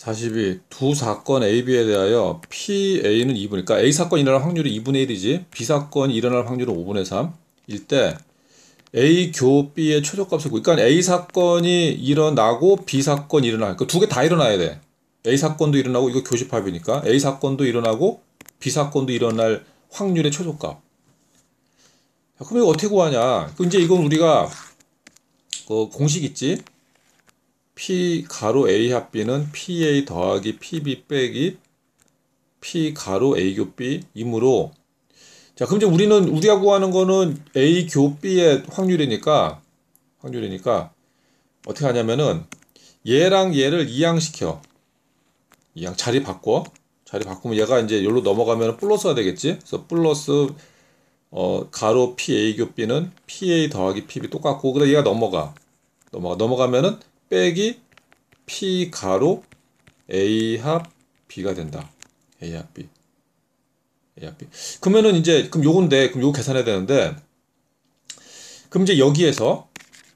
42. 두 사건 A, B에 대하여 PA는 2분, 그러니까 A 사건이 일어날 확률이 2분의 1이지, B 사건이 일어날 확률은 5분의 3일 때 A 교 B의 최소값을 구해. 그러니까 A 사건이 일어나고 B 사건이 일어날, 그 두 개 다 일어나야 돼. A 사건도 일어나고, 이거 교집합이니까 A 사건도 일어나고 B 사건도 일어날 확률의 최소값. 자, 그럼 이거 어떻게 구하냐? 이제 이건 우리가 그 공식 있지? P 가로 A 합 B는 PA 더하기 PB 빼기 P 가로 A 교 B 이므로, 자, 그럼 이제 우리가 구하는 거는 A 교 B의 확률이니까 어떻게 하냐면은 얘랑 얘를 이항시켜. 자리 바꾸면 얘가 이제 여기로 넘어가면 플러스가 되겠지. 그래서 플러스 가로 PA 교 B는 PA 더하기 PB 똑같고, 그다음 얘가 넘어가면은 빼기 P 가로 A 합 B가 된다. A 합 B. A 합 B. 그러면은 이제 그럼 요거 계산해야 되는데, 그럼 이제 여기에서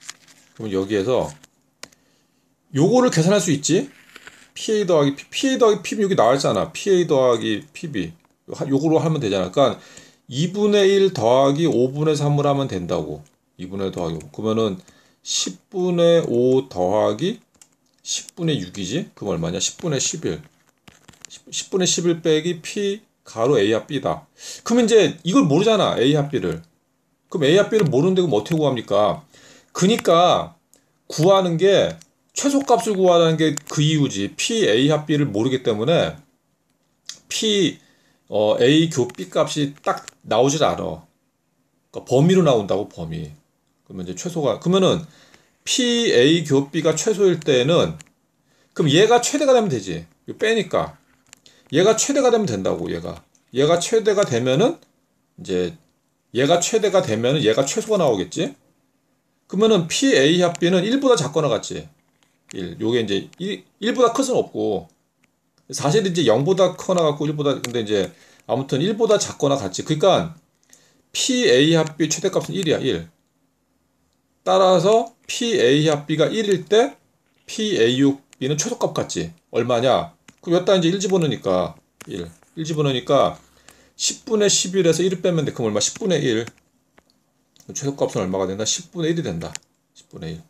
요거를 계산할 수 있지? PA 더하기 PB 여기 나와있잖아. PA 더하기 PB. 요거로 하면 되잖아. 그러니까 2분의 1 더하기 5분의 3을 하면 된다고. 2분의 1 더하기 5. 그러면은 10분의 5 더하기 10분의 6이지? 그럼 얼마냐? 10분의 11. 10분의 11 빼기 P 가로 A 합 B다. 그럼 이제 이걸 모르잖아. A 합 B를. 그럼 A 합 B를 모르는데 그럼 어떻게 구합니까? 그니까 구하는 게 최소값을 구하라는 게 그 이유지. P A 합 B를 모르기 때문에 P A 교 B 값이 딱 나오질 않아. 그러니까 범위로 나온다고, 범위. 그러면 이제 그러면은 P A 교 B가 최소일 때는 그럼 얘가 최대가 되면 되지. 이거 빼니까 얘가 최대가 되면 된다고. 얘가 최대가 되면은 이제 얘가 최소가 나오겠지. 그러면은 PA 합 B는 1보다 작거나 같지. 1. 요게 이제 1보다 클 수는 없고, 사실 이제 0보다 커나 갖고 1보다, 근데 이제 아무튼 1보다 작거나 같지. 그러니까 PA 합 B 최대값은 1이야. 1. 따라서 PA 합 B가 1일 때 PA 합 B는 최소값 같지. 얼마냐? 그럼 여기다 이제 1 집어넣으니까 1 집어넣으니까 10분의 11에서 1을 빼면 돼. 그럼 얼마? 10분의 1. 최소값은 얼마가 된다? 10분의 1이 된다. 10분의 1.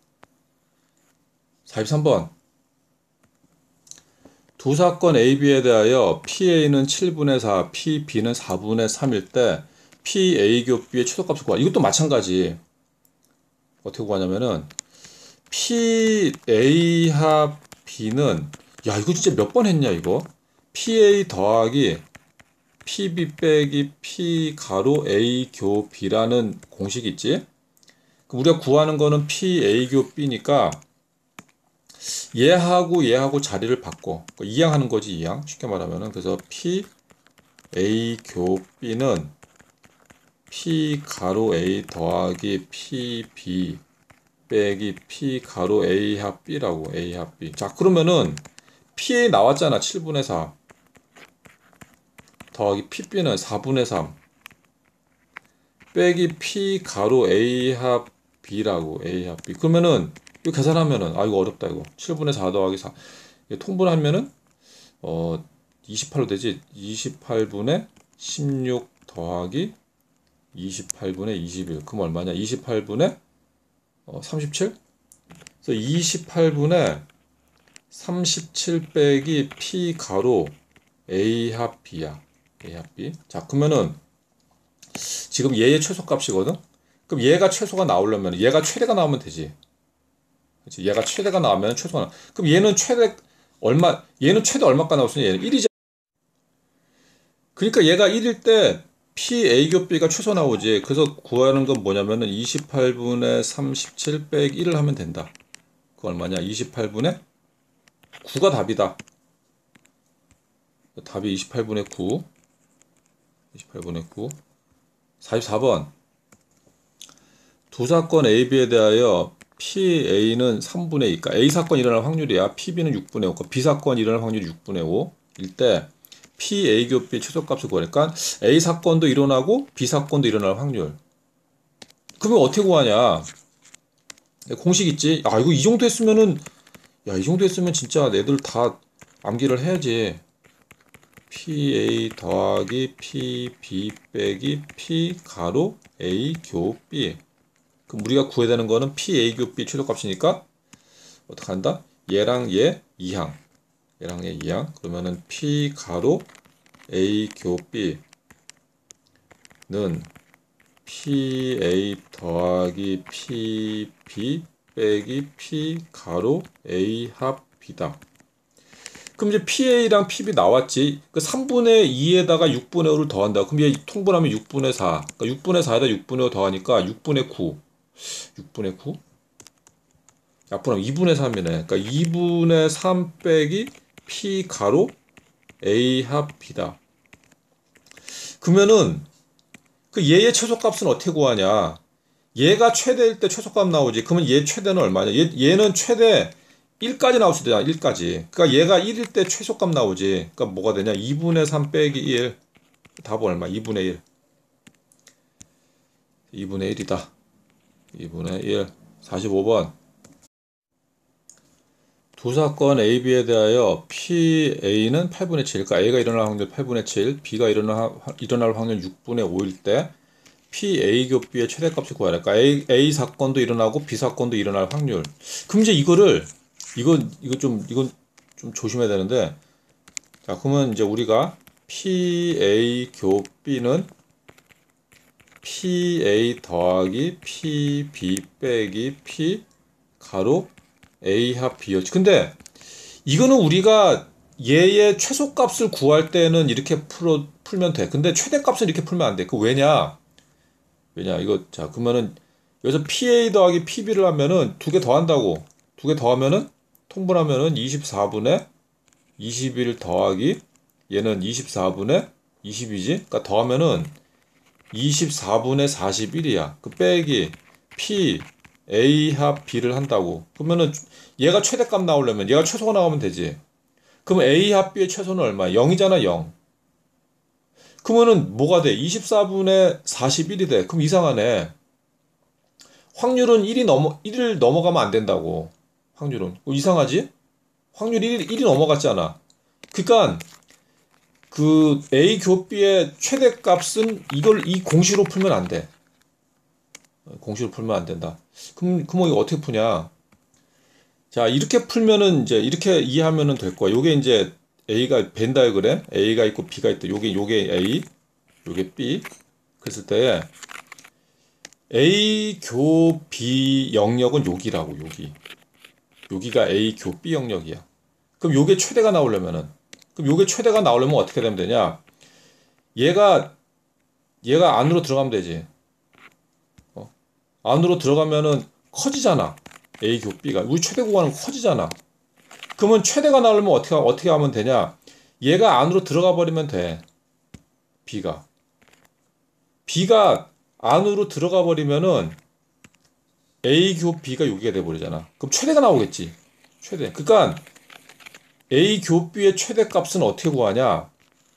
43번. 두 사건 A, B에 대하여 PA는 7분의 4, PB는 4분의 3일 때 PA 교 B의 최소값을 구하. 이것도 마찬가지. 어떻게 구하냐면은 PA 합 B는, 야, 이거 진짜 몇 번 했냐 이거? PA 더하기 PB 빼기 P 가로 A 교 B라는 공식이 있지? 그럼 우리가 구하는 거는 PA 교 B니까 얘하고 자리를 바꿔. 이항하는 거지, 이항. 쉽게 말하면은. 그래서 PA 교 B는 P 가로 A 더하기 PB 빼기 P 가로 A 합 B라고. A 합 B. 자, 그러면은 PA 나왔잖아. 7분의 4 더하기 PB는 4분의 3 빼기 P 가로 A 합 B라고. A 합 B. 그러면은 이거 계산하면은, 이거 어렵다 이거. 7분의 4 더하기 4 통분하면은 28로 되지. 28분의 16 더하기 28분의 21. 그럼 얼마냐? 28분의 37? 그래서 28분의 37 빼기 P 가로 A 합 B야. A 합 B. 자, 그러면은 지금 얘의 최소값이거든? 그럼 얘가 최소가 나오려면, 얘가 최대가 나오면 되지. 그치? 얘가 최대가 나오면 최소가 나. 그럼 얘는 최대 얼마가 나올 수 있냐? 얘는 1이지. 그러니까 얘가 1일 때 PA 교 B가 최소 나오지. 그래서 구하는 건 뭐냐면은 28분의 37 빼기 1을 하면 된다. 그거 얼마냐? 28분의 9가 답이다. 답이 28분의 9. 28분의 9. 44번. 두 사건 A, B에 대하여 PA는 3분의 2. 그러니까 A 사건이 일어날 확률이야. PB는 6분의 5. 그러니까 B 사건이 일어날 확률이 6분의 5일 때 PA 교 B 최소값을 구하니까 A 사건도 일어나고 B 사건도 일어날 확률. 그러면 어떻게 구하냐? 공식 있지? 이거 이 정도 했으면 진짜 애들 다 암기를 해야지. PA 더하기 PB 빼기 P 가로 A 교 B. 그럼 우리가 구해야 되는 거는 PA 교 B 최소값이니까 어떻게 한다? 얘랑 얘 2항. 얘랑 얘 2항. 그러면은 P 가로 A 교 B는 PA 더하기 PB 빼기 P 가로 A 합 B다. 그럼 이제 PA랑 PB 나왔지. 그 3분의 2에다가 6분의 5를 더한다. 그럼 얘 통분하면 6분의 4. 그러니까 6분의 4에다 6분의 5 더하니까 6분의 9. 6분의 9? 약분하면 2분의 3이네. 그러니까 2분의 3 빼기 P 가로 A 합 B다. 그러면은 그 얘의 최소값은 어떻게 구하냐? 얘가 최대일 때 최소값 나오지. 그러면 얘 최대는 얼마냐? 얘는 최대 1까지 나올 수 있잖아. 1까지. 그러니까 얘가 1일 때 최소값 나오지. 그러니까 뭐가 되냐? 2분의 3 빼기 1. 답은 얼마? 2분의 1. 2분의 1이다. 2분의 1. 45번. 두 사건 A, B에 대하여 PA는 8분의 7. 그러니까 A가 일어날 확률 8분의 7, B가 일어날 확률 6분의 5일 때 PA 교 B의 최대값을 구하라. 그러니까 A 사건도 일어나고 B 사건도 일어날 확률. 그럼 이제 이건 좀 조심해야 되는데, 자, 그러면 이제 우리가 PA 교 B는 PA 더하기 PB 빼기 P 가로 A 합 B였지. 근데 이거는 우리가 얘의 최소값을 구할 때는 이렇게 풀면 돼. 근데 최대값은 이렇게 풀면 안 돼. 그 왜냐? 이거 자 그러면은 여기서 PA 더하기 PB를 하면은 두 개 더한다고. 두 개 더하면은 통분하면은 24분의 21 더하기 얘는 24분의 20이지. 그러니까 더하면은 24분의 41이야. 그 빼기 P A 합 B를 한다고. 그러면은 얘가 최대값 나오려면 얘가 최소가 나오면 되지. 그럼 A 합 B의 최소는 얼마야? 0이잖아, 0. 그러면은 뭐가 돼? 24분의 41이 돼. 그럼 이상하네. 확률은 1을 넘어가면 안 된다고. 확률은. 이상하지? 확률 1이 넘어갔잖아. 그러니까 그 A 교 B의 최대값은 이 공식으로 풀면 안 돼. 공식으로 풀면 안 된다. 그럼 이거 어떻게 푸냐? 자, 이렇게 풀면은 이제 이렇게 이해하면은 될 거야. 요게 이제 A가 벤 다이어그램, A가 있고 B가 있다. 요게 A, 요게 B. 그랬을 때 A 교 B 영역은 여기라고, 여기가 A 교 B 영역이야. 그럼 요게 최대가 나오려면 어떻게 되면 되냐? 얘가 안으로 들어가면 되지. 안으로 들어가면은 커지잖아. A 교 B가. 우리 최대 구간은 커지잖아. 그러면 최대가 나오려면 어떻게 하면 되냐? 얘가 안으로 들어가 버리면 돼. B가 안으로 들어가 버리면은 A 교 B가 여기가 돼 버리잖아. 그럼 최대가 나오겠지. 최대. 그러니까 A 교 B의 최대값은 어떻게 구하냐?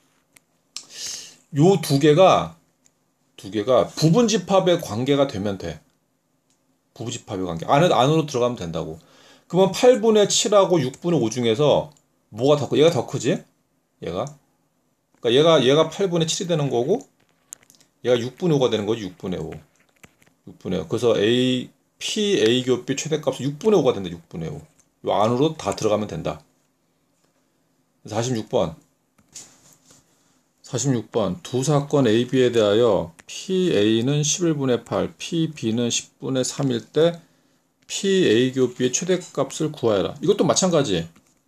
요 두 개가 부분집합의 관계가 되면 돼. 부부집합의 관계. 안으로 들어가면 된다고. 그러면 8분의 7하고 6분의 5 중에서 얘가 더 크지? 얘가. 그러니까 얘가 8분의 7이 되는 거고, 얘가 6분의 5가 되는 거지, 6분의 5. 6분의 5. 그래서 PA 교 B 최대값은 6분의 5가 된다, 6분의 5. 요 안으로 다 들어가면 된다. 46번. 두 사건 AB에 대하여 PA는 11분의 8, PB는 10분의 3일 때 PA 교 B의 최대값을 구하여라. 이것도 마찬가지.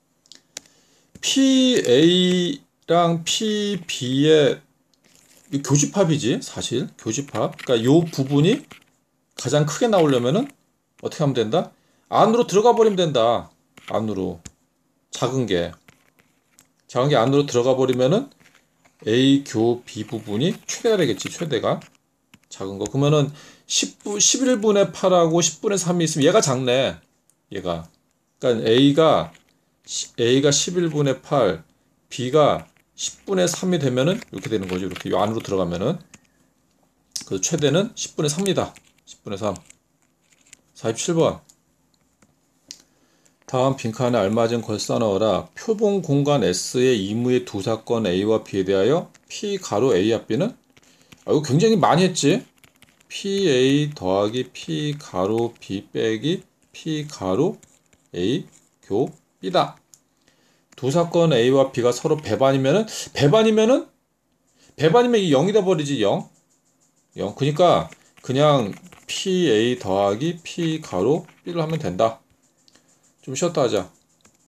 PA랑 PB의 교집합이지, 사실. 교집합. 그러니까 요 부분이 가장 크게 나오려면은 어떻게 하면 된다? 안으로 들어가 버리면 된다. 안으로. 작은 게 안으로 들어가 버리면은 A 교 B 부분이 최대가 되겠지, 최대가. 작은 거. 그러면은 11분의 8하고 10분의 3이 있으면 얘가 작네. 얘가. 그러니까 A가 11분의 8, B가 10분의 3이 되면은 이렇게 되는 거죠. 이렇게 요 안으로 들어가면은. 그래서 최대는 10분의 3이다. 10분의 3. 47번. 다음 빈칸에 알맞은 걸 써넣어라. 표본 공간 S의 이무의 두 사건 A와 B에 대하여 P 가로 A와 B는 이거 굉장히 많이 했지. PA 더하기 P 가로 B 빼기 P 가로 A 교 B다. 두 사건 A와 B가 서로 배반이면은 이 0이 돼 버리지. 0. 그러니까 그냥 PA 더하기 P 가로 B를 하면 된다. 좀 쉬었다 하자.